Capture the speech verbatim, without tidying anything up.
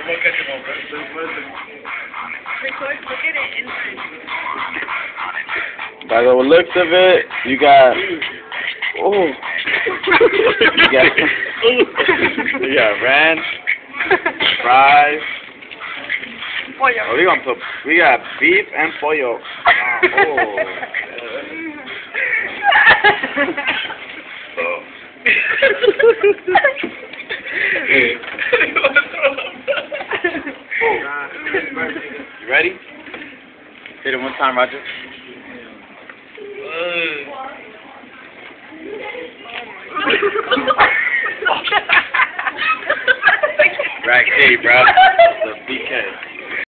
Look at it inside. By the looks of it, you got. Oh. you got. you got ranch, fries. Pollo. Oh, we gonna put. We got beef and pollo. Uh, oh. oh. You ready? Hit it one time, Roger. Rack A, bro. The B K.